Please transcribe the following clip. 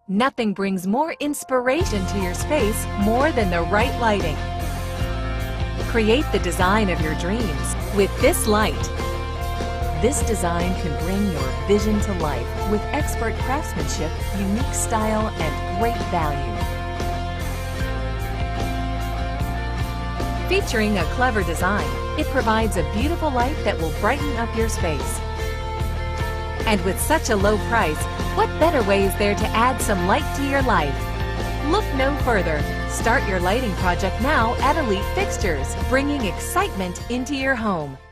Nothing brings more inspiration to your space more than the right lighting. Create the design of your dreams with this light. This design can bring your vision to life with expert craftsmanship, unique style, and great value. Featuring a clever design, it provides a beautiful light that will brighten up your space. And with such a low price, what better way is there to add some light to your life? Look no further. Start your lighting project now at Elite Fixtures, bringing excitement into your home.